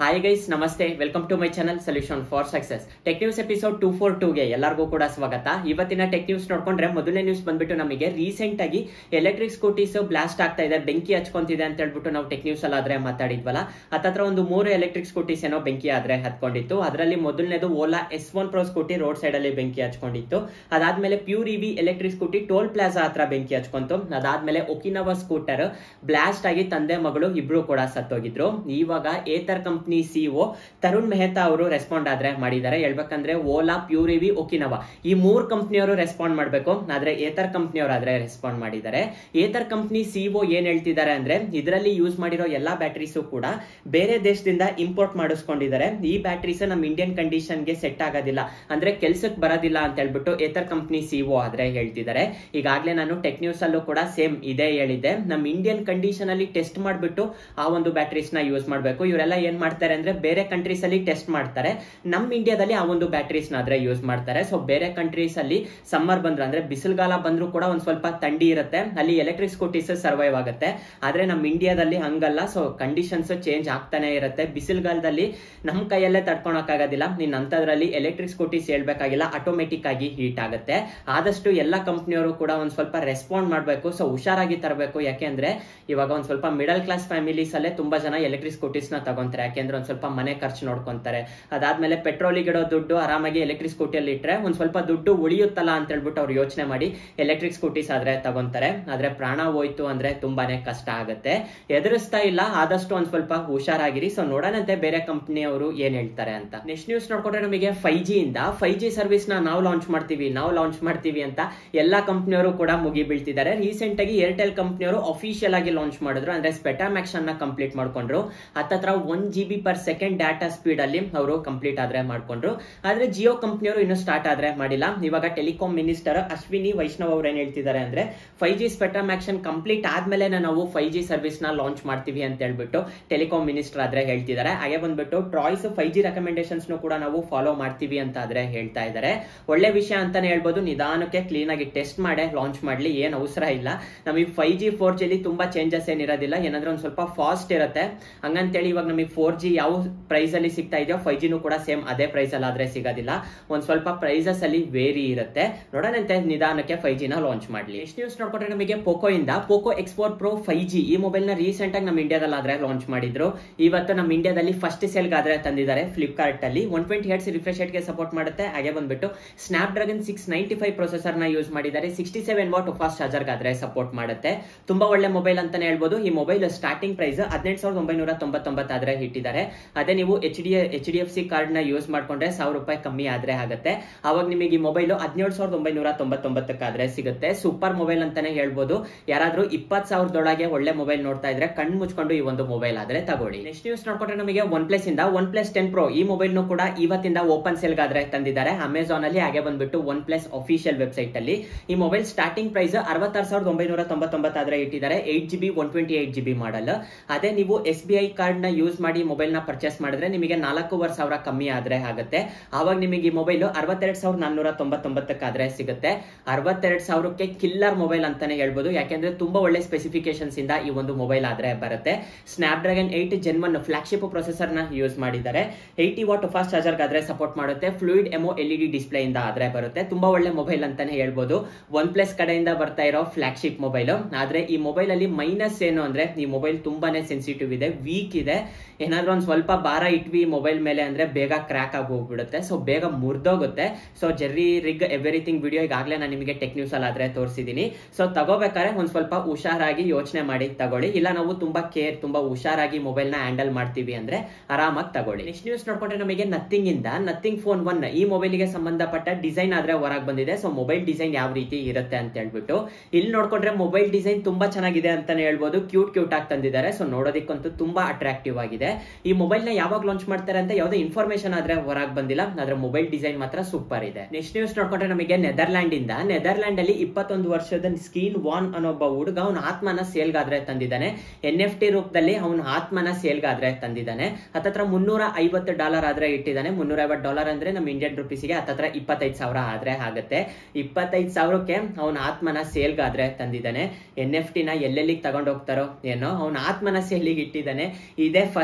Hi guys, ನಮಸ್ತೆ. Welcome to my channel solution for success. Tech news episode 242ಗೆ ಎಲ್ಲರಿಗೂ ಕೂಡ ಸ್ವಾಗತ. ಇವತ್ತಿನ ಟೆಕ್ ನ್ಯೂಸ್ ನೋಡ್ಕೊಂಡ್ರೆ ಮೊದಲನೇ ನ್ಯೂಸ್ ಬಂದ್ಬಿಟ್ಟು ನಮಗೆ ರೀಸೆಂಟ್ ಆಗಿ ಎಲೆಕ್ಟ್ರಿಕ್ ಸ್ಕೂಟೀಸ್ ಬ್ಲಾಸ್ಟ್ ಆಗ್ತಾ ಇದೆ, ಬೆಂಕಿ ಹಚ್ಕೊಂತಿದೆ ಅಂತ ಹೇಳ್ಬಿಟ್ಟು ನಾವು ಟೆಕ್ ನ್ಯೂಸ್ ಅಲ್ಲಾದ್ರೆ ಮಾತಾಡಿದ್ವಲ್ಲ. ಹತ್ತತ್ರ ಒಂದು 3 ಎಲೆಕ್ಟ್ರಿಕ್ ಸ್ಕೂಟೀಸ್ ಏನೋ ಬೆಂಕಿ ಆದ್ರೆ ಹತ್ಕೊಂಡಿತ್ತು. ಅದರಲ್ಲಿ ಮೊದಲನೇದು Ola S1 Pro scooty road side ಅಲ್ಲಿ ಬೆಂಕಿ ಹಚ್ಕೊಂಡಿತ್ತು. ಅದಾದ್ಮೇಲೆ Pure EV electric scooty toll plaza ಹತ್ರ ಬೆಂಕಿ ಹಚ್ಕೊಂತು. ಅದಾದ್ಮೇಲೆ ಒಕಿನವಾ ಸ್ಕೂಟರ್ ಬ್ಲಾಸ್ಟ್ ಆಗಿ ತಂದೆ ಮಗಳು ಇಬ್ರು ಕೂಡ ಸತ್ತೋಗಿದ್ರು. ಇವಾಗ ಏತರ್ ಕಂಪನಿ ಸಿಇಒ ತರುಣ್ ಮೆಹ್ತಾ ಅವರು ರೆಸ್ಪಾಂಡ್ ಮಾಡಿದ್ದಾರೆ. ಹೇಳ್ಬೇಕಂದ್ರೆ ಓಲಾ, ಪ್ಯೂರ್ ಇವಿ, ಒಕಿನವಾ ಈ 3 ಕಂಪನಿಯವರು ರೆಸ್ಪಾಂಡ್ ಮಾಡಬೇಕು. ಆದ್ರೆ ಏತರ್ ಕಂಪನಿಯವರಾದ್ರೆ ರೆಸ್ಪಾಂಡ್ ಮಾಡಿದ್ದಾರೆ. ಏತರ್ ಕಂಪನಿ ಸಿಇಒ ಏನ್ ಹೇಳ್ತಿದ್ದಾರೆ ಅಂದ್ರೆ, ಇದರಲ್ಲಿ ಯೂಸ್ ಮಾಡಿರೋ ಎಲ್ಲಾ ಬ್ಯಾಟರೀಸ್ ಕೂಡ ಬೇರೆ ದೇಶದಿಂದ ಇಂಪೋರ್ಟ್ ಮಾಡಿಸ್ಕೊಂಡಿದ್ದಾರೆ. ಈ ಬ್ಯಾಟರೀಸ್ ನಮ್ಮ ಇಂಡಿಯನ್ ಕಂಡೀಷನ್ ಗೆ ಸೆಟ್ ಆಗೋದಿಲ್ಲ, ಅಂದ್ರೆ ಕೆಲ್ಸಕ್ಕೆ ಬರೋದಿಲ್ಲ ಅಂತ ಹೇಳ್ಬಿಟ್ಟು ಏತರ್ ಕಂಪನಿ ಸಿಇಒ ಆದ್ರೆ ಹೇಳ್ತಿದ್ದಾರೆ. ಈಗಾಗಲೇ ನಾನು ಟೆಕ್ ನ್ಯೂಸ್ ಅಲ್ಲೂ ಕೂಡ ಸೇಮ್ ಇದೇ ಹೇಳಿದ್ದೆ. ನಮ್ಮ ಇಂಡಿಯನ್ ಕಂಡೀಷನ್ ಅಲ್ಲಿ ಟೆಸ್ಟ್ ಮಾಡ್ಬಿಟ್ಟು ಆ ಒಂದು ಬ್ಯಾಟರೀಸ್ ನ ಯೂಸ್ ಮಾಡಬೇಕು. ಇವರೆಲ್ಲ ಏನ್ ಮಾಡ್ತಾರೆ ಅಂದ್ರೆ, ಬೇರೆ ಕಂಟ್ರೀಸ್ ಅಲ್ಲಿ ಟೆಸ್ಟ್ ಮಾಡ್ತಾರೆ, ನಮ್ಮ ಇಂಡಿಯಾದಲ್ಲಿ ಆ ಒಂದು ಬ್ಯಾಟರೀಸ್ ನ ಆದ್ರೆ ಯೂಸ್ ಮಾಡ್ತಾರೆ. ಸೊ ಬೇರೆ ಕಂಟ್ರೀಸ್ ಅಲ್ಲಿ ಸಮ್ಮರ್ ಬಂದ್ರು ಅಂದ್ರೆ ಬಿಸಿಲುಗಾಲ ಬಂದ್ರು ಕೂಡ ಒಂದ್ ಸ್ವಲ್ಪ ಥಂಡಿ ಇರುತ್ತೆ, ಅಲ್ಲಿ ಎಲೆಕ್ಟ್ರಿಕ್ ಸ್ಕೂಟೀಸ್ ಸರ್ವೈವ್ ಆಗುತ್ತೆ. ಆದ್ರೆ ನಮ್ಮ ಇಂಡಿಯಾದಲ್ಲಿ ಹಂಗಲ್ಲ. ಸೊ ಕಂಡೀಷನ್ಸ್ ಚೇಂಜ್ ಆಗ್ತಾನೆ ಇರುತ್ತೆ. ಬಿಸಿಲುಗಾಲದಲ್ಲಿ ನಮ್ಮ ಕೈಯಲ್ಲೇ ತಡ್ಕೊಳಕ್ಕಾಗೋದಿಲ್ಲ, ನಿನ್ನ ಅಂತದ್ರಲ್ಲಿ ಎಲೆಕ್ಟ್ರಿಕ್ ಸ್ಕೂಟೀಸ್ ಹೇಳ್ಬೇಕಾಗಿಲ್ಲ, ಆಟೋಮೆಟಿಕ್ ಆಗಿ ಹೀಟ್ ಆಗುತ್ತೆ. ಆದಷ್ಟು ಎಲ್ಲ ಕಂಪ್ನಿಯವರು ಕೂಡ ಒಂದ್ ಸ್ವಲ್ಪ ರೆಸ್ಪಾಂಡ್ ಮಾಡಬೇಕು. ಸೊ ಹುಷಾರಾಗಿ ತರಬೇಕು. ಯಾಕೆಂದ್ರೆ ಇವಾಗ ಒಂದ್ ಸ್ವಲ್ಪ ಮಿಡಲ್ ಕ್ಲಾಸ್ ಫ್ಯಾಮಿಲೀಸ್ ಅಲ್ಲೇ ತುಂಬಾ ಜನ ಎಲೆಕ್ಟ್ರಿಕ್ ಸ್ಕೂಟೀಸ್ ನ ತಗೊಂತಾರೆ. ಯಾಕೆಂದ್ರೆ ಒಂದ್ ಸ್ವಲ್ಪ ಮನೆ ಖರ್ಚು ನೋಡ್ಕೊಂತಾರೆ. ಅದಾದ್ಮೇಲೆ ಪೆಟ್ರೋಲಿಗೆ ಇಡೋ ದುಡ್ಡು ಆರಾಮಾಗಿ ಎಲೆಕ್ಟ್ರಿಕ್ ಸ್ಕೂಟಿಯಲ್ಲಿ ಇಟ್ರೆ ಒಂದ್ ಸ್ವಲ್ಪ ದುಡ್ಡು ಉಳಿಯುತ್ತಲ್ಲ ಅಂತ ಹೇಳ್ಬಿಟ್ಟು ಅವ್ರು ಯೋಚನೆ ಮಾಡಿ ಎಲೆಕ್ಟ್ರಿಕ್ ಸ್ಕೂಟೀಸ್ ಆದ್ರೆ ತಗೊಂತಾರೆ. ಆದ್ರೆ ಪ್ರಾಣ ಹೋಯ್ತು ಅಂದ್ರೆ ತುಂಬಾನೇ ಕಷ್ಟ ಆಗುತ್ತೆ. ಎದುರಿಸ್ತಾ ಇಲ್ಲ, ಆದಷ್ಟು ಒಂದ್ ಸ್ವಲ್ಪ ಹುಷಾರಾಗಿರಿ. ಸೊ ನೋಡೋಣಂತೆ ಬೇರೆ ಕಂಪನಿಯವರು ಏನ್ ಹೇಳ್ತಾರೆ ಅಂತ. ನೆಕ್ಸ್ಟ್ ನ್ಯೂಸ್ ನೋಡ್ಕೊಂಡ್ರೆ ನಮಗೆ 5G ಇಂದ 5G ಸರ್ವಿಸ್ ನ ನಾವು ಲಾಂಚ್ ಮಾಡ್ತೀವಿ ಅಂತ ಎಲ್ಲಾ ಕಂಪನಿಯವರು ಕೂಡ ಮುಗಿ ಬೀಳ್ತಿದ್ದಾರೆ. ರೀಸೆಂಟ್ ಆಗಿ ಏರ್ಟೆಲ್ ಕಂಪನಿಯವರು ಅಫಿಷಿಯಲ್ ಆಗಿ ಲಾಂಚ್ ಮಾಡಿದ್ರು, ಅಂದ್ರೆ ಸ್ಪೆಟಾಮ್ಯಾಕ್ಸ್ ಅನ್ನ ಕಂಪ್ಲೀಟ್ ಮಾಡ್ಕೊಂಡ್ರು. ಹತ್ತತ್ರ 1 GB/s ಡಾಟಾ ಸ್ಪೀಡ್ ಅಲ್ಲಿ ಅವರು ಕಂಪ್ಲೀಟ್ ಆದ್ರೆ ಮಾಡ್ಕೊಂಡ್ರು. ಆದ್ರೆ ಜಿಯೋ ಕಂಪನಿಯವರು ಇನ್ನು ಸ್ಟಾರ್ಟ್ ಆದ್ರೆ ಮಾಡಿಲ್ಲ. ಇವಾಗ ಟೆಲಿಕಾಂ ಮಿನಿಸ್ಟರ್ ಅಶ್ವಿನಿ ವೈಷ್ಣವ್ ಅವ್ರು ಏನ್ ಹೇಳ್ತಿದ್ದಾರೆ ಅಂದ್ರೆ, 5G ಸ್ಪೆಟಾಮ್ಯಾಕ್ಸ್ ಕಂಪ್ಲೀಟ್ ಆದ್ಮೇಲೆ ನಾವು 5G ಸರ್ವಿಸ್ ನ ಲಾಂಚ್ ಮಾಡ್ತೀವಿ ಅಂತ ಹೇಳ್ಬಿಟ್ಟು ಟೆಲಿಕಾಂ ಮಿನಿಸ್ಟರ್ ಆದ್ರೆ ಹೇಳ್ತಿದ್ದಾರೆ. ಹಾಗೆ ಬಂದ್ಬಿಟ್ಟು ಟ್ರಾಯ್ಸ್ 5G ರೆಕಮೆಂಡೇಶನ್ಸ್ ಕೂಡ ನಾವು ಫಾಲೋ ಮಾಡ್ತೀವಿ ಅಂತ ಆದ್ರೆ ಹೇಳ್ತಾ ಇದ್ದಾರೆ. ಒಳ್ಳೆ ವಿಷಯ ಅಂತಾನೆ ಹೇಳ್ಬೋದು. ನಿಧಾನಕ್ಕೆ ಕ್ಲೀನ್ ಆಗಿ ಟೆಸ್ಟ್ ಮಾಡಿ ಲಾಂಚ್ ಮಾಡ್ಲಿ, ಏನ್ ಅವಸರ ಇಲ್ಲ. ನಮಗೆ 5G 4G ಅಲ್ಲಿ ತುಂಬಾ ಚೇಂಜಸ್ ಏನಿರೋದಿಲ್ಲ, ಏನಂದ್ರೆ ಒಂದ್ ಸ್ವಲ್ಪ ಫಾಸ್ಟ್ ಇರುತ್ತೆ. ಹಂಗಂತೇಳಿ ಇವಾಗ ನಮಗೆ 4G ಯಾವ ಪ್ರೈಸ್ ಅಲ್ಲಿ ಸಿಗ್ತಾ ಇದೆಯೋ 5G ಕೂಡ ಸೇಮ್ ಅದೇ ಪ್ರೈಸ್ ಅಲ್ಲಿ ಆದ್ರೆ ಸಿಗೋದಿಲ್ಲ. ಒಂದ್ ಸ್ವಲ್ಪ ಪ್ರೈಸಸ್ ಅಲ್ಲಿ ವೇರಿ ಇರುತ್ತೆ. ನೋಡೋಣಂತೆ ನಿಧಾನಕ್ಕೆ 5G ನ ಲಾಂಚ್ ಮಾಡ್ಲಿ. ಎಷ್ಟು ನ್ಯೂಸ್ ನೋಡ್ಕೊಂಡ್ರೆ ನಮಗೆ ಪೋಕೋ ಇಂದ ಪೋಕೋ X4 Pro 5G ಈ ಮೊಬೈಲ್ ನ ರೀಸೆಂಟ್ ಆಗಿ ನಮ್ಮ ಇಂಡಿಯಾದಲ್ಲಿ ಆದ್ರೆ ಲಾಂಚ್ ಮಾಡಿದ್ರು. ಇವತ್ತು ನಮ್ಮ ಇಂಡಿಯಾದಲ್ಲಿ ಫಸ್ಟ್ ಸೇಲ್ ಆದ್ರೆ ತಂದಿದ್ದಾರೆ ಫ್ಲಿಪ್ಕಾರ್ಟ್ ಅಲ್ಲಿ. 120 Hz ರಿಫ್ರೆಶ್ ರೇಟ್ ಗೆ ಸಪೋರ್ಟ್ ಮಾಡುತ್ತೆ. ಹಾಗೆ ಬಂದ್ಬಿಟ್ಟು ಸ್ನ್ಯಾಪ್ ಡ್ರ್ಯಾಗನ್ 695 ಪ್ರೊಸೆಸರ್ ನ ಯೂಸ್ ಮಾಡಿದ್ದಾರೆ. 67 ವಾಟ್ ಫಾಸ್ಟ್ ಚಾರ್ಜರ್ ಆದ್ರೆ ಸಪೋರ್ಟ್ ಮಾಡುತ್ತೆ. ತುಂಬಾ ಒಳ್ಳೆ ಮೊಬೈಲ್ ಅಂತಾನೆ ಹೇಳ್ಬೋದು. ಈ ಮೊಬೈಲ್ ಸ್ಟಾರ್ಟಿಂಗ್ ಪ್ರೈಸ್ 18,999 ಆದ್ರೆ ಇಟ್ಟಿದ್ದಾರೆ. ಅದೇ ನೀವು HDFC ಕಾರ್ಡ್ ನ ಯೂಸ್ ಮಾಡ್ಕೊಂಡ್ರೆ ₹1,000 ಕಮ್ಮಿ ಆದ್ರೆ ಆಗುತ್ತೆ. ಅವಾಗ ನಿಮಗೆ ಈ ಮೊಬೈಲ್ 17,999 ಆದ್ರೆ ಸಿಗುತ್ತೆ. ಸೂಪರ್ ಮೊಬೈಲ್ ಅಂತಾನೆ ಹೇಳ್ಬೋದು. ಯಾರಾದ್ರೂ 20,000 ಒಳ್ಳೆ ಮೊಬೈಲ್ ನೋಡ್ತಾ ಇದ್ರೆ ಕಣ್ಣು ಮುಚ್ಕೊಂಡು ಈ ಒಂದು ಮೊಬೈಲ್ ಆದ್ರೆ ತಗೊಳ್ಳಿ. ನೆಕ್ಸ್ಟ್ ನ್ಯೂಸ್ ನೋಡ್ಕೊಂಡ್ರೆ ನಮಗೆ OnePlus ಇಂದ OnePlus 10 Pro ಈ ಮೊಬೈಲ್ ಕೂಡ ಇವತ್ತಿಂದ ಓಪನ್ ಸೇಲ್ ಆದ್ರೆ ತಂದಿದ್ದಾರೆ ಅಮೆಜಾನ್ ಅಲ್ಲಿ. ಹಾಗೆ ಬಂದ್ಬಿಟ್ಟು OnePlus ಅಫಿಷಿಯಲ್ ವೆಬ್ಸೈಟ್ ಅಲ್ಲಿ ಈ ಮೊಬೈಲ್ ಸ್ಟಾರ್ಟಿಂಗ್ ಪ್ರೈಸ್ 66,999 ಆದ್ರೆ ಇಟ್ಟಿದ್ದಾರೆ. 8GB 128GB ಮಾಡಲ್. ಅದೇ ನೀವು SBI ಕಾರ್ಡ್ ನ ಯೂಸ್ ಮಾಡಿ ಮೊಬೈಲ್ ನ ಪರ್ಚೇಸ್ ಮಾಡಿದ್ರೆ ನಿಮಗೆ 4,500 ಕಮ್ಮಿ ಆದ್ರೆ ಆಗುತ್ತೆ. ಆವಾಗ ನಿಮಗೆ ಈ ಮೊಬೈಲ್ 62,499 ಆದ್ರೆ ಸಿಗುತ್ತೆ. 62,000ಕ್ಕೆ ಕಿಲ್ಲರ್ ಮೊಬೈಲ್ ಅಂತಾನೆ ಹೇಳ್ಬೋದು. ಯಾಕೆಂದ್ರೆ ತುಂಬಾ ಒಳ್ಳೆ ಸ್ಪೆಸಿಫಿಕೇಶನ್ಸ್ ಇಂದ ಈ ಒಂದು ಮೊಬೈಲ್ ಆದ್ರೆ ಬರುತ್ತೆ. Snapdragon 8 Gen 1 flagship processor ನ ಯೂಸ್ ಮಾಡಿದ್ದಾರೆ. 80 ವಾಟ್ ಫಾಸ್ಟ್ ಚಾರ್ಜರ್ ಆದ್ರೆ ಸಪೋರ್ಟ್ ಮಾಡುತ್ತೆ. ಫ್ಲೂಯಿಡ್ ಎಮೋ LED ಡಿಸ್ಪ್ಲೇ ಇಂದ ಆದ್ರೆ ಬರುತ್ತೆ. ತುಂಬಾ ಒಳ್ಳೆ ಮೊಬೈಲ್ ಅಂತಾನೆ ಹೇಳ್ಬೋದು. OnePlus ಕಡೆಯಿಂದ ಬರ್ತಾ ಇರೋ ಫ್ಲಾಗ್ಶಿಪ್ ಮೊಬೈಲ್. ಆದ್ರೆ ಈ ಮೊಬೈಲ್ ಅಲ್ಲಿ ಮೈನಸ್ ಏನು ಅಂದ್ರೆ, ಈ ಮೊಬೈಲ್ ತುಂಬಾನೇ ಸೆನ್ಸಿಟಿವ್ ಇದೆ, ವೀಕ್ ಇದೆ. ಏನಾದ್ರೂ ಒಂದ್ ಸ್ವಲ್ಪ ಭಾರ ಇಟ್ವಿ ಮೊಬೈಲ್ ಮೇಲೆ ಅಂದ್ರೆ ಬೇಗ ಕ್ರ್ಯಾಕ್ ಆಗಿ ಹೋಗ್ಬಿಡುತ್ತೆ. ಸೊ ಬೇಗ ಮುರಿದೋಗುತ್ತೆ. So JerryRigEverything video ಈಗಾಗಲೇ ನಾನು ನಿಮಗೆ ಟೆಕ್ ನ್ಯೂಸ್ ಅಲ್ಲಿ ಆದ್ರೆ ತೋರಿಸಿದೀನಿ. ಸೊ ತಗೋಬೇಕಾದ್ರೆ ಒಂದ್ ಸ್ವಲ್ಪ ಹುಷಾರಾಗಿ ಯೋಚನೆ ಮಾಡಿ ತಗೊಳ್ಳಿ. ಇಲ್ಲ ನಾವು ತುಂಬಾ ಹುಷಾರಾಗಿ ಮೊಬೈಲ್ ನ ಹ್ಯಾಂಡಲ್ ಮಾಡ್ತೀವಿ ಅಂದ್ರೆ ಆರಾಮಾಗಿ ತಗೊಳ್ಳಿ. ನೆಕ್ಸ್ಟ್ ನ್ಯೂಸ್ ನೋಡ್ಕೊಂಡ್ರೆ ನಮಗೆ ನಥಿಂಗ್ ಇಂದ ನಥಿಂಗ್ ಫೋನ್ 1 ಈ ಮೊಬೈಲ್ ಗೆ ಸಂಬಂಧಪಟ್ಟ ಡಿಸೈನ್ ಆದ್ರೆ ಹೊರಗೆ ಬಂದಿದೆ. ಸೊ ಮೊಬೈಲ್ ಡಿಸೈನ್ ಯಾವ ರೀತಿ ಇರುತ್ತೆ ಅಂತ ಹೇಳ್ಬಿಟ್ಟು ಇಲ್ಲಿ ನೋಡ್ಕೊಂಡ್ರೆ ಮೊಬೈಲ್ ಡಿಸೈನ್ ತುಂಬಾ ಚೆನ್ನಾಗಿದೆ ಅಂತಾನೆ ಹೇಳ್ಬೋದು. ಕ್ಯೂಟ್ ಆಗಿ ತಂದಿದ್ದಾರೆ. ಸೊ ನೋಡೋದಕ್ಕಂತೂ ತುಂಬಾ ಅಟ್ರಾಕ್ಟಿವ್ ಆಗಿದೆ. ಈ ಮೊಬೈಲ್ ನ ಯಾವಾಗ ಲಾಂಚ್ ಮಾಡ್ತಾರೆ ಅಂತ ಯಾವುದೇ ಇನ್ಫಾರ್ಮೇಶನ್ ಆದ್ರೆ ಹೊರಗೆ ಬಂದಿಲ್ಲ. ಆದ್ರೆ ಮೊಬೈಲ್ ಡಿಸೈನ್ ಮಾತ್ರ ಸೂಪರ್ ಇದೆ. ನೆಕ್ಸ್ಟ್ ನ್ಯೂಸ್ ನೋಡ್ಕೊಂಡ್ರೆ ನಮಗೆ ನೆದರ್ಲ್ಯಾಂಡ್ ಅಲ್ಲಿ 21 ವರ್ಷದ ಸ್ಕೀನ್ ವಾನ್ ಅನ್ನೊಬ್ಬ ಹುಡುಗ ಅವನ ಆತ್ಮನ ಸೇಲ್ ಆದ್ರೆ ತಂದಿದ್ದಾನೆ. NFT ರೂಪದಲ್ಲಿ ಅವನ ಆತ್ಮನ ಸೇಲ್ ಆದ್ರೆ ತಂದಿದ್ದಾನೆ. ಹತ್ತತ್ರ $350 ಆದ್ರೆ ಇಟ್ಟಿದ್ದಾನೆ. $350 ಅಂದ್ರೆ ನಮ್ಮ ಇಂಡಿಯನ್ ರುಪೀಸ್ಗೆ ಹತ್ತತ್ರ 25,000 ಆದ್ರೆ ಆಗುತ್ತೆ. 25,000ಕ್ಕೆ ಅವನ ಆತ್ಮನ ಸೇಲ್ ಆದ್ರೆ ತಂದಿದ್ದಾನೆ. NFT ನ ಎಲ್ಲೆಲ್ಲಿಗೆ ತಗೊಂಡು ಹೋಗ್ತಾರೋ ಏನೋ, ಅವನ ಆತ್ಮನ ಸೇಲಿಗೆ ಇಟ್ಟಿದ್ದಾನೆ. ಇದೇ ಫಸ್ಟ್ ಟೈಮ್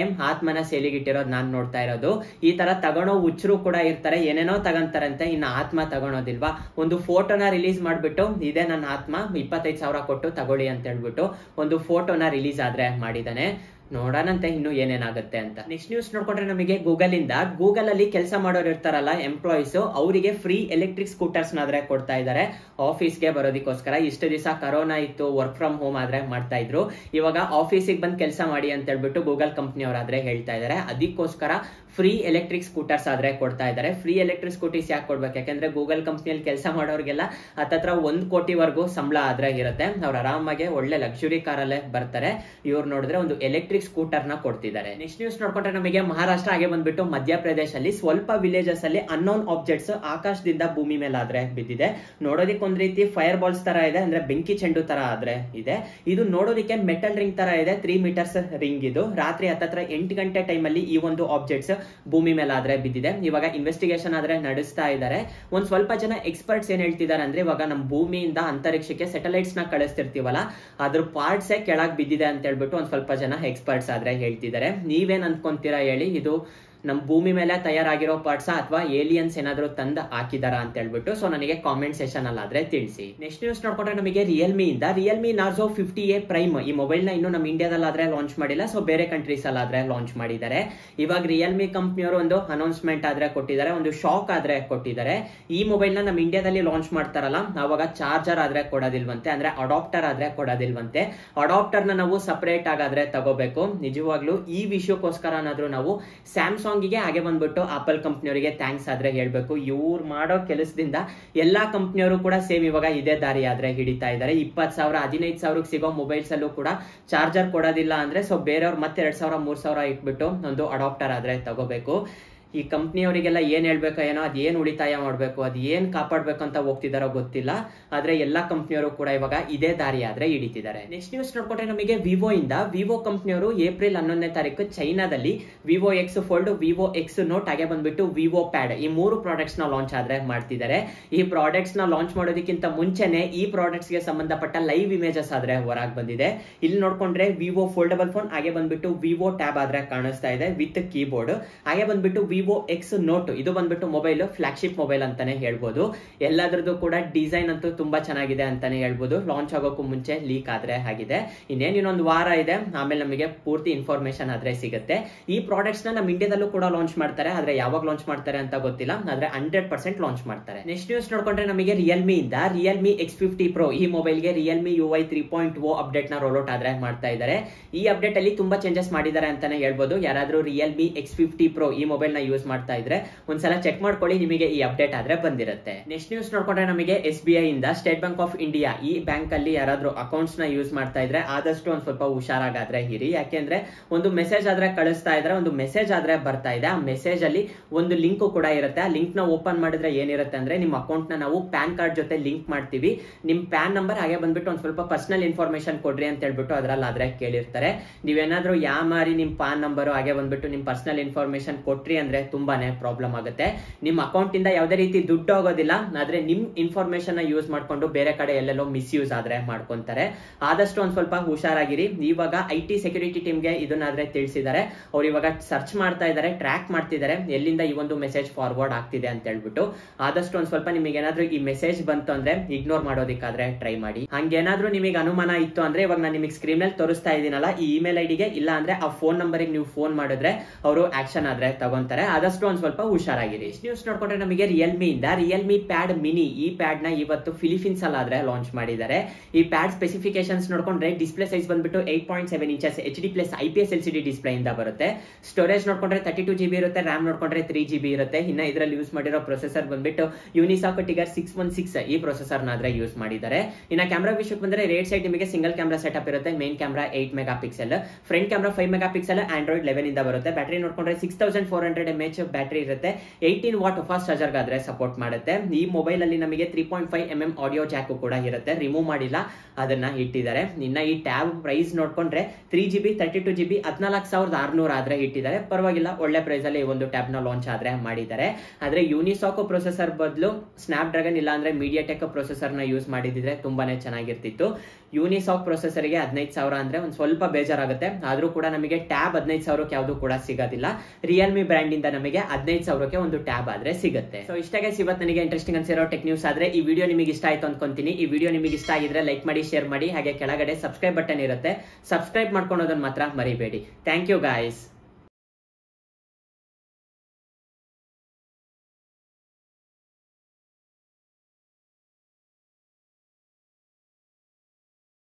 ಟೈಮ್ ಆತ್ಮನ ಸೇಲಿಗಿಟ್ಟಿರೋದು ನಾನು ನೋಡ್ತಾ ಇರೋದು. ಈ ತರ ತಗೊಳೋ ಹುಚ್ಚರು ಕೂಡ ಇರ್ತಾರೆ, ಏನೇನೋ ತಗೊಂತಾರಂತೆ, ಇನ್ನು ಆತ್ಮ ತಗೊಳೋದಿಲ್ವಾ. ಒಂದು ಫೋಟೋನ ರಿಲೀಸ್ ಮಾಡ್ಬಿಟ್ಟು ಇದೇ ನನ್ನ ಆತ್ಮ 25,000 ಕೊಟ್ಟು ತಗೊಳ್ಳಿ ಅಂತ ಹೇಳ್ಬಿಟ್ಟು ಒಂದು ಫೋಟೋನ ರಿಲೀಸ್ ಆದ್ರೆ ಮಾಡಿದಾನೆ. ನೋಡೋಣಂತೆ ಇನ್ನು ಏನೇನಾಗುತ್ತೆ ಅಂತ. ನೆಕ್ಸ್ಟ್ ನ್ಯೂಸ್ ನೋಡ್ಕೊಂಡ್ರೆ ನಮಗೆ ಗೂಗಲ್ ಅಲ್ಲಿ ಕೆಲಸ ಮಾಡೋರು ಇರ್ತಾರಲ್ಲ ಎಂಪ್ಲಾಯೀಸ್, ಅವರಿಗೆ ಫ್ರೀ ಎಲೆಕ್ಟ್ರಿಕ್ ಸ್ಕೂಟರ್ಸ್ ಆದ್ರೆ ಕೊಡ್ತಾ ಇದ್ದಾರೆ ಆಫೀಸ್ಗೆ ಬರೋದಕ್ಕೋಸ್ಕರ. ಇಷ್ಟು ದಿವಸ ಕರೋನಾ ಇತ್ತು, ವರ್ಕ್ ಫ್ರಮ್ ಹೋಮ್ ಆದ್ರೆ ಮಾಡ್ತಾ ಇದ್ರು, ಇವಾಗ ಆಫೀಸಿಗೆ ಬಂದು ಕೆಲಸ ಮಾಡಿ ಅಂತ ಹೇಳ್ಬಿಟ್ಟು ಗೂಗಲ್ ಕಂಪ್ನಿಯವರಾದ್ರೆ ಹೇಳ್ತಾ ಇದ್ದಾರೆ. ಅದಕ್ಕೋಸ್ಕರ ಫ್ರೀ ಎಲೆಕ್ಟ್ರಿಕ್ ಸ್ಕೂಟರ್ಸ್ ಆದ್ರೆ ಕೊಡ್ತಾ ಇದ್ದಾರೆ. ಫ್ರೀ ಎಲೆಕ್ಟ್ರಿಕ್ ಸ್ಕೂಟೀಸ್ ಯಾಕೆ ಕೊಡ್ಬೇಕು, ಯಾಕಂದ್ರೆ ಗೂಗಲ್ ಕಂಪ್ನಿಯಲ್ಲಿ ಕೆಲಸ ಮಾಡೋರಿಗೆಲ್ಲ ಹತ್ತತ್ರ 1 ಕೋಟಿವರೆಗೂ ಸಂಬಳ ಆದ್ರೆ ಇರುತ್ತೆ, ಅವ್ರು ಆರಾಮಾಗಿ ಒಳ್ಳೆ ಲಕ್ಸುರಿ ಕಾರಲ್ಲೇ ಬರ್ತಾರೆ. ಇವ್ರು ನೋಡಿದ್ರೆ ಒಂದು ಎಲೆಕ್ಟ್ರಿಕ್ ಸ್ಕೂಟರ್ ನ ಕೊಡ್ತಿದ್ದಾರೆ. ನೆಕ್ಸ್ಟ್ ನ್ಯೂಸ್ ನೋಡ್ಕೊಂಡ್ರೆ ನಮಗೆ ಮಹಾರಾಷ್ಟ್ರ ಹಾಗೆ ಬಂದ್ಬಿಟ್ಟು ಮಧ್ಯಪ್ರದೇಶ ಅಲ್ಲಿ ಸ್ವಲ್ಪ ವಿಲೇಜಸ್ ಅಲ್ಲಿ ಅನ್ನೋನ್ ಆಬ್ಜೆಕ್ಟ್ಸ್ ಆಕಾಶದಿಂದ ಭೂಮಿ ಮೇಲೆ ಆದ್ರೆ ಬಿದ್ದಿದೆ. ನೋಡೋದಿಕ್ಕೆ ಒಂದ್ ರೀತಿ ಫೈರ್ ಬಾಲ್ಸ್ ತರ ಇದೆ, ಅಂದ್ರೆ ಬೆಂಕಿ ಚೆಂಡು ತರ ಆದ್ರೆ ಇದೆ. ಇದು ನೋಡೋದಿಕ್ಕೆ ಮೆಟಲ್ ರಿಂಗ್ ತರ ಇದೆ, 3 ಮೀಟರ್ಸ್ ರಿಂಗ್ ಇದು. ರಾತ್ರಿ ಹತ್ತತ್ರ 8 ಗಂಟೆ ಟೈಮ್ ಅಲ್ಲಿ ಈ ಒಂದು ಆಬ್ಜೆಕ್ಟ್ಸ್ ಭೂಮಿ ಮೇಲೆ ಆದ್ರೆ ಬಿದ್ದಿದೆ. ಇವಾಗ ಇನ್ವೆಸ್ಟಿಗೇಷನ್ ಆದ್ರೆ ನಡೆಸ್ತಾ ಇದ್ದಾರೆ. ಒಂದ್ ಸ್ವಲ್ಪ ಜನ ಎಕ್ಸ್ಪರ್ಟ್ಸ್ ಏನ್ ಹೇಳ್ತಿದ್ದಾರೆ ಅಂದ್ರೆ, ಇವಾಗ ನಮ್ಮ ಭೂಮಿಯಿಂದ ಅಂತರಿಕ್ಷಕ್ಕೆ ಸ್ಯಾಟಲೈಟ್ಸ್ ನ ಕಳಿಸ್ತಿರ್ತೀವಲ್ಲ, ಅದ್ರ ಪಾರ್ಟ್ಸ್ ಕೆಳಗ್ ಬಿದ್ದಿದೆ ಅಂತ ಹೇಳ್ಬಿಟ್ಟು ಒಂದ್ ಸ್ವಲ್ಪ ಜನ ಎಕ್ಸ್ಪರ್ಟ್ಸ್ ಆದ್ರೆ ಹೇಳ್ತಿದ್ದಾರೆ. ನೀವೇನ್ ಅನ್ಕೊಂತೀರಾ ಹೇಳಿ, ಇದು ನಮ್ಮ ಭೂಮಿ ಮೇಲೆ ತಯಾರಾಗಿರೋ ಪಾರ್ಟ್ಸ್ ಅಥವಾ ಏಲಿಯನ್ಸ್ ಏನಾದ್ರು ತಂದು ಹಾಕಿದಾರ ಅಂತ ಹೇಳ್ಬಿಟ್ಟು ಸೊ ನನಗೆ ಕಾಮೆಂಟ್ ಸೆಷನ್ ಅಲ್ಲಾದ್ರೆ ತಿಳಿಸಿ. ನೆಕ್ಸ್ಟ್ ನ್ಯೂಸ್ ನೋಡ್ಕೊಂಡ್ರೆ ನಮಗೆ ರಿಯಲ್ಮಿ ನಾರ್ಜೋ 50A ಪ್ರೈಮ್ ಈ ಮೊಬೈಲ್ ನ ಇನ್ನು ನಮ್ಮ ಇಂಡಿಯಾದಲ್ಲಾದ್ರೆ ಲಾಂಚ್ ಮಾಡಿಲ್ಲ, ಸೊ ಬೇರೆ ಕಂಟ್ರೀಸ್ ಅಲ್ಲಾದ್ರೆ ಲಾಂಚ್ ಮಾಡಿದ್ದಾರೆ. ಇವಾಗ ರಿಯಲ್ಮಿ ಕಂಪ್ನಿಯವರು ಒಂದು ಅನೌನ್ಸ್ಮೆಂಟ್ ಆದ್ರೆ ಕೊಟ್ಟಿದ್ದಾರೆ, ಒಂದು ಶಾಕ್ ಆದ್ರೆ ಕೊಟ್ಟಿದ್ದಾರೆ. ಈ ಮೊಬೈಲ್ ನ ನಮ್ಮ ಇಂಡಿಯಾದಲ್ಲಿ ಲಾಂಚ್ ಮಾಡ್ತಾರಲ್ಲ, ಅವಾಗ ಚಾರ್ಜರ್ ಆದ್ರೆ ಕೊಡೋದಿಲ್ವಂತೆ, ಅಂದ್ರೆ ಅಡಾಪ್ಟರ್ ಆದ್ರೆ ಕೊಡೋದಿಲ್ವಂತೆ. ಅಡಾಪ್ಟರ್ ನ ನಾವು ಸಪರೇಟ್ ಆಗಾದ್ರೆ ತಗೋಬೇಕು. ನಿಜವಾಗ್ಲೂ ಈ ವಿಷಯಕ್ಕೋಸ್ಕರನಾದ್ರೂ ನಾವು ಸ್ಯಾಮ್ಸಂಗ್ ಗೆ ಹಾಗೆ ಬಂದ್ಬಿಟ್ಟು ಆಪಲ್ ಕಂಪ್ನಿಯವರಿಗೆ ಥ್ಯಾಂಕ್ಸ್ ಆದ್ರೆ ಹೇಳ್ಬೇಕು. ಇವ್ರು ಮಾಡೋ ಕೆಲಸದಿಂದ ಎಲ್ಲಾ ಕಂಪ್ನಿಯವರು ಕೂಡ ಸೇಮ್ ಇವಾಗ ಇದೇ ದಾರಿ ಆದ್ರೆ ಹಿಡಿತಾ ಇದ್ದಾರೆ. 20,000 15,000 ಸಿಗೋ ಮೊಬೈಲ್ಸ್ ಅಲ್ಲೂ ಕೂಡ ಚಾರ್ಜರ್ ಕೊಡೋದಿಲ್ಲ ಅಂದ್ರೆ ಸೊ ಬೇರೆಯವ್ರು ಮತ್ತೆ 2,000 3,000 ಇಟ್ಬಿಟ್ಟು ಒಂದು ಅಡಾಪ್ಟರ್ ಆದ್ರೆ ತಗೋಬೇಕು. ಈ ಕಂಪ್ನಿಯವರಿಗೆಲ್ಲ ಏನ್ ಹೇಳ್ಬೇಕೋ ಏನೋ, ಅದ್ ಏನ್ ಉಳಿತಾಯ ಮಾಡ್ಬೇಕು, ಅದ್ ಏನ್ ಕಾಪಾಡ್ಬೇಕು ಅಂತ ಹೋಗ್ತಿದಾರೋ ಗೊತ್ತಿಲ್ಲ. ಆದ್ರೆ ಎಲ್ಲಾ ಕಂಪ್ನಿಯವರು ಕೂಡ ಇವಾಗ ಇದೇ ದಾರಿ ಆದ್ರೆ ಹಿಡಿತಿದ್ದಾರೆ. ನೆಕ್ಸ್ಟ್ ನ್ಯೂಸ್ ನೋಡ್ಕೊಂಡ್ರೆ ನಮಗೆ ವಿವೋ ಕಂಪ್ನಿಯವರು ಏಪ್ರಿಲ್ 11ನೇ ತಾರೀಕು ಚೈನಾದಲ್ಲಿ Vivo X fold, Vivo X note ಹಾಗೆ ಬಂದ್ಬಿಟ್ಟು ವಿವೋ ಪ್ಯಾಡ್ ಈ 3 ಪ್ರಾಡಕ್ಟ್ಸ್ ನ ಲಾಂಚ್ ಆದ್ರೆ ಮಾಡ್ತಿದ್ದಾರೆ. ಈ ಪ್ರಾಡಕ್ಟ್ಸ್ ನ ಲಾಂಚ್ ಮಾಡೋದಕ್ಕಿಂತ ಮುಂಚೆನೆ ಈ ಪ್ರಾಡಕ್ಟ್ಸ್ ಗೆ ಸಂಬಂಧಪಟ್ಟ ಲೈವ್ ಇಮೇಜಸ್ ಆದ್ರೆ ಹೊರಗೆ ಬಂದಿದೆ. ಇಲ್ಲಿ ನೋಡ್ಕೊಂಡ್ರೆ ವಿವೋ ಫೋಲ್ಡಬಲ್ ಫೋನ್ ಹಾಗೆ ಬಂದ್ಬಿಟ್ಟು ವಿವೋ ಟ್ಯಾಬ್ ಆದ್ರೆ ಕಾಣಿಸ್ತಾ ಇದೆ ವಿತ್ ಕೀಬೋರ್ಡ್. ಹಾಗೆ ಬಂದ್ಬಿಟ್ಟು ವಿವೋ ಎಕ್ಸ್ ನೋಟ್ ಇದು ಬಂದ್ಬಿಟ್ಟು ಮೊಬೈಲ್ ಫ್ಲಾಗ್ಶಿಪ್ ಮೊಬೈಲ್ ಅಂತಾನೆ ಹೇಳ್ಬೋದು. ಎಲ್ಲದ್ರದ್ದು ಕೂಡ ಡಿಸೈನ್ ಅಂತೂ ತುಂಬಾ ಚೆನ್ನಾಗಿದೆ ಅಂತಾನೆ ಹೇಳ್ಬೋದು. ಲಾಂಚ್ ಆಗೋಕ್ಕೂ ಮುಂಚೆ ಲೀಕ್ ಆದ್ರೆ ಆಗಿದೆ. ಇನ್ನೊಂದು ವಾರ ಇದೆ, ಆಮೇಲೆ ನಮಗೆ ಪೂರ್ತಿ ಇನ್ಫಾರ್ಮೇಶನ್ ಆದ್ರೆ ಸಿಗುತ್ತೆ. ಈ ಪ್ರಾಡಕ್ಟ್ಸ್ ನ ನಮ್ಮ ಇಂಡಿಯಾದಲ್ಲೂ ಕೂಡ ಲಾಂಚ್ ಮಾಡ್ತಾರೆ, ಆದ್ರೆ ಯಾವಾಗ ಲಾಂಚ್ ಮಾಡ್ತಾರೆ ಅಂತ ಗೊತ್ತಿಲ್ಲ, ಆದ್ರೆ 100% ಲಾಂಚ್ ಮಾಡ್ತಾರೆ. ನೆಕ್ಸ್ಟ್ ನ್ಯೂಸ್ ನೋಡ್ಕೊಂಡ್ರೆ ನಮಗೆ ರಿಯಲ್ಮಿ X50 Pro ಈ ಮೊಬೈಲ್ ಗೆ ರಿಯಲ್ಮಿ UI 3.0 ಅಪ್ಡೇಟ್ ನ ರೋಲ್ ಔಟ್ ಆದ್ರೆ ಮಾಡ್ತಾ ಇದ್ದಾರೆ. ಈ ಅಪ್ಡೇಟ್ ಅಲ್ಲಿ ತುಂಬಾ ಚೇಂಜಸ್ ಮಾಡಿದ್ದಾರೆ ಅಂತಾನೆ ಹೇಳ್ಬೋದು. ಯಾರಾದ್ರೂ ರಿಯಲ್ಮಿ X50 Pro ಈ ಮೊಬೈಲ್ ನ ಯೂಸ್ ಮಾಡ್ತಾ ಇದ್ರೆ ಒಂದ್ಸಲ ಚೆಕ್ ಮಾಡ್ಕೊಳ್ಳಿ, ನಿಮಗೆ ಈ ಅಪ್ಡೇಟ್ ಆದ್ರೆ ಬಂದಿರುತ್ತೆ. ನೆಕ್ಸ್ಟ್ ನ್ಯೂಸ್ ನೋಡ್ಕೊಂಡ್ರೆ ನಮಗೆ SBI ಇಂದ ಸ್ಟೇಟ್ ಬ್ಯಾಂಕ್ ಆಫ್ ಇಂಡಿಯಾ ಈ ಬ್ಯಾಂಕ್ ಅಲ್ಲಿ ಯಾರಾದ್ರೂ ಅಕೌಂಟ್ಸ್ ನ ಯೂಸ್ ಮಾಡ್ತಾ ಇದ್ರೆ ಆದಷ್ಟು ಒಂದ್ ಸ್ವಲ್ಪ ಹುಷಾರಾಗಾದ್ರೆ ಇರಿ. ಯಾಕೆಂದ್ರೆ ಒಂದು ಮೆಸೇಜ್ ಆದ್ರೆ ಕಳಿಸ್ತಾ ಇದ್ರೆ, ಒಂದು ಮೆಸೇಜ್ ಆದ್ರೆ ಬರ್ತಾ ಇದೆ, ಆ ಮೆಸೇಜ್ ಅಲ್ಲಿ ಒಂದು ಲಿಂಕ್ ಕೂಡ ಇರುತ್ತೆ. ಆ ಲಿಂಕ್ ನ ಓಪನ್ ಮಾಡಿದ್ರೆ ಏನಿರುತ್ತೆ ಅಂದ್ರೆ, ನಿಮ್ಮ ಅಕೌಂಟ್ ನ ನಾವು ಪ್ಯಾನ್ ಕಾರ್ಡ್ ಜೊತೆ ಲಿಂಕ್ ಮಾಡ್ತೀವಿ, ನಿಮ್ ಪ್ಯಾನ್ ನಂಬರ್ ಹಾಗೆ ಬಂದ್ಬಿಟ್ಟು ಒಂದ್ ಸ್ವಲ್ಪ ಪರ್ಸನಲ್ ಇನ್ಫಾರ್ಮೇಶನ್ ಕೊಡ್ರಿ ಅಂತ ಹೇಳ್ಬಿಟ್ಟು ಅದ್ರಲ್ಲಿ ಆದ್ರೆ ಕೇಳಿರ್ತಾರೆ. ನೀವೇನಾದ್ರೂ ಯಾಮಾರಿ ನಿಮ್ ಪಾನ್ ನಂಬರ್ ಹಾಗೆ ಬಂದ್ಬಿಟ್ಟು ನಿಮ್ ಪರ್ಸನಲ್ ಇನ್ಫಾರ್ಮೇಶನ್ ಕೊಟ್ರಿ ಅಂದ್ರೆ ತುಂಬಾನೇ ಪ್ರಾಬ್ಲಮ್ ಆಗುತ್ತೆ. ನಿಮ್ಮ ಅಕೌಂಟ್ ಇಂದ ಯಾವುದೇ ರೀತಿ ದುಡ್ಡು ಹೋಗೋದಿಲ್ಲ, ಆದ್ರೆ ನಿಮ್ ಇನ್ಫಾರ್ಮೇಶನ್ ಯೂಸ್ ಮಾಡ್ಕೊಂಡು ಬೇರೆ ಕಡೆ ಎಲ್ಲೆಲ್ಲೋ ಮಿಸ್ಯೂಸ್ ಆದ್ರೆ ಮಾಡ್ಕೊಂತಾರೆ. ಆದಷ್ಟು ಒಂದ್ ಸ್ವಲ್ಪ ಹುಷಾರಾಗಿರಿ. ಇವಾಗ IT ಸೆಕ್ಯೂರಿಟಿ ಟೀಮ್ಗೆ ಇದನ್ನಾದ್ರೆ ತಿಳಿಸಿದ್ದಾರೆ. ಅವ್ರು ಇವಾಗ ಸರ್ಚ್ ಮಾಡ್ತಾ ಇದ್ದಾರೆ, ಟ್ರ್ಯಾಕ್ ಮಾಡ್ತಿದ್ದಾರೆ ಎಲ್ಲಿಂದ ಈ ಒಂದು ಮೆಸೇಜ್ ಫಾರ್ವರ್ಡ್ ಆಗ್ತಿದೆ ಅಂತ ಹೇಳ್ಬಿಟ್ಟು. ಆದಷ್ಟು ಒಂದ್ ಸ್ವಲ್ಪ ನಿಮಗೆ ಏನಾದ್ರೂ ಈ ಮೆಸೇಜ್ ಬಂತು ಅಂದ್ರೆ ಇಗ್ನೋರ್ ಮಾಡೋದಕ್ಕಾದ್ರೆ ಟ್ರೈ ಮಾಡಿ. ಹಂಗೇನಾದ್ರೂ ನಿಮಗೆ ಅನುಮಾನ ಇತ್ತು ಅಂದ್ರೆ ಇವಾಗ ನಾನು ನಿಮಗೆ ಸ್ಕ್ರೀನ್ ಅಲ್ಲಿ ತೋರಿಸ್ತಾ ಇದೀನಲ್ಲ, ಈ ಇಮೇಲ್ ಐಡಿಗೆ ಇಲ್ಲ ಅಂದ್ರೆ ಆ ಫೋನ್ ನಂಬರ್ ನೀವು ಫೋನ್ ಮಾಡಿದ್ರೆ ಅವರು ಆಕ್ಷನ್ ಆದ್ರೆ ತಗೊಂತಾರೆ. ಆದಷ್ಟು ಒಂದ್ ಸ್ವಲ್ಪ ಹುಷಾರಾಗಿರಿ. ನ್ಯೂಸ್ ನೋಡ್ಕೊಂಡ್ರೆ ನಮಗೆ ರಿಯಲ್ಮಿ ಪ್ಯಾಡ್ ಮಿನಿ ಈ ಪ್ಯಾಡ್ ನ ಇವತ್ತು ಫಿಲಿಪೀನ್ಸ್ ಅಲ್ಲಾದ್ರೆ ಲಾಂಚ್ ಮಾಡಿದ್ದಾರೆ. ಈ ಪ್ಯಾಡ್ ಸ್ಪೆಸಿಫಿಕೇಶನ್ಸ್ ನೋಡ್ಕೊಂಡ್ರೆ ಡಿಸ್ಪ್ಲೇ ಸೈಜ್ ಬಂದ್ಬಿಟ್ಟು 8.7 inches HD+ IPS LCD display ಇಂದ ಬರುತ್ತೆ. ಸ್ಟೋರೇಜ್ ನೋಡ್ಕೊಂಡ್ರೆ 32 GB ಇರುತ್ತೆ, ರ್ಯಾಮ್ ನೋಡ್ಕೊಂಡ್ರೆ 3 GB ಇರುತ್ತೆ. ಇನ್ನ ಇದರಲ್ಲಿ ಯೂಸ್ ಮಾಡಿರೋ ಪ್ರೊಸೆಸರ್ ಬಂದ್ಬಿಟ್ಟು ಯೂನಿಸಾಕ್ ಟಿಗರ್ 616 ಈ ಪ್ರೊಸೆಸರ್ ನ ಯೂಸ್ ಮಾಡಿದ್ದಾರೆ. ಇನ್ನ ಕ್ಯಾಮೆರಾ ವಿಷಯಕ್ಕೆ ಬಂದ್ರೆ ರೇಟ್ ಸೈಡ್ ನಿಮಗೆ ಸಿಂಗಲ್ ಕ್ಯಾಮೆರಾ ಸೆಟಪ್ ಇರುತ್ತೆ. Main camera 8 mega pixel, front camera 5 mega pixel, Android 11 ಇಂದ ಬರುತ್ತೆ. ಬ್ಯಾಟರಿ ನೋಡ್ಕೊಂಡ್ರೆ 6400 mAh ಬ್ಯಾಟರಿ ಇರುತ್ತೆ. 18 ವಾಟ್ ಫಾಸ್ಟ್ ಚಾರ್ಜರ್ ಗಾದ್ರೆ ಸಪೋರ್ಟ್ ಮಾಡುತ್ತೆ. ಈ ಮೊಬೈಲ್ ಅಲ್ಲಿ ನಮಗೆ 3.5mm ಆಡಿಯೋ ಜಾಕ್ ಕೂಡ ಇರುತ್ತೆ, ರಿಮೂವ್ ಮಾಡಿಲ್ಲ, ಅದನ್ನ ಇಟ್ಟಿದ್ದಾರೆ. ಇನ್ನ ಈ ಟ್ಯಾಬ್ ಪ್ರೈಸ್ ನೋಡ್ಕೊಂಡ್ರೆ 3GB 32GB 14,600 ಆದ್ರೆ ಇಟ್ಟಿದ್ದಾರೆ. ಪರವಾಗಿಲ್ಲ, ಒಳ್ಳೆ ಪ್ರೈಸ್ ಅಲ್ಲಿ ಒಂದು ಟ್ಯಾಬ್ ನ ಲಾಂಚ್ ಆದ್ರೆ ಮಾಡಿದ್ದಾರೆ. ಆದ್ರೆ ಯೂನಿಸಾಕ್ ಪ್ರೊಸೆಸರ್ ಬದಲು ಸ್ನ್ಯಾಪ್ ಡ್ರ್ಯಾಗನ್ ಇಲ್ಲ ಅಂದ್ರೆ ಮೀಡಿಯಾಟೆಕ್ ಪ್ರೊಸೆಸರ್ ನ ಯೂಸ್ ಮಾಡಿದ್ರೆ ತುಂಬಾನೇ ಚೆನ್ನಾಗಿರ್ತಿತ್ತು. ಯೂನಿಸಾಕ್ ಪ್ರೊಸೆಸರ್ ಗೆ 15,000 ಅಂದ್ರೆ ಒಂದ್ ಸ್ವಲ್ಪ ಬೇಜಾರಾಗುತ್ತೆ. ಆದ್ರೂ ಕೂಡ ನಮಗೆ ಟ್ಯಾಬ್ 15,000ಕ್ಕೆ ಯಾವ್ದು ಕೂಡ ಸಿಗೋದಿಲ್ಲ. ರಿಯಲ್ಮಿ ಬ್ರ್ಯಾಂಡ್ ಇಂದ ನಮಗೆ 15,000ಕ್ಕೆ ಒಂದು ಟ್ಯಾಬ್ ಆದ್ರೆ ಸಿಗುತ್ತೆ. ಸೊ ಇಷ್ಟ ಗೈಸ್, ಇವತ್ತು ನನಗೆ ಇಂಟ್ರೆಸ್ಟಿಂಗ್ ಅನ್ಸಿರೋ ಟೆಕ್ ನ್ಯೂಸ್. ಆದ್ರೆ ಈ ವಿಡಿಯೋ ನಿಮಗೆ ಇಷ್ಟ ಆಯ್ತು ಅನ್ಕೊಂತೀನಿ. ಈ ವಿಡಿಯೋ ನಿಮಗೆ ಇಷ್ಟ ಆಗಿದ್ರೆ ಲೈಕ್ ಮಾಡಿ, ಶೇರ್ ಮಾಡಿ, ಹಾಗೆ ಕೆಳಗಡೆ ಸಬ್ಸ್ಕ್ರೈಬ್ ಬಟನ್ ಇರುತ್ತೆ, ಸಬ್ಸ್ಕ್ರೈಬ್ ಮಾಡ್ಕೊಳೋದನ್ನ ಮಾತ್ರ ಮರಿಬೇಡಿ. Thank you guys.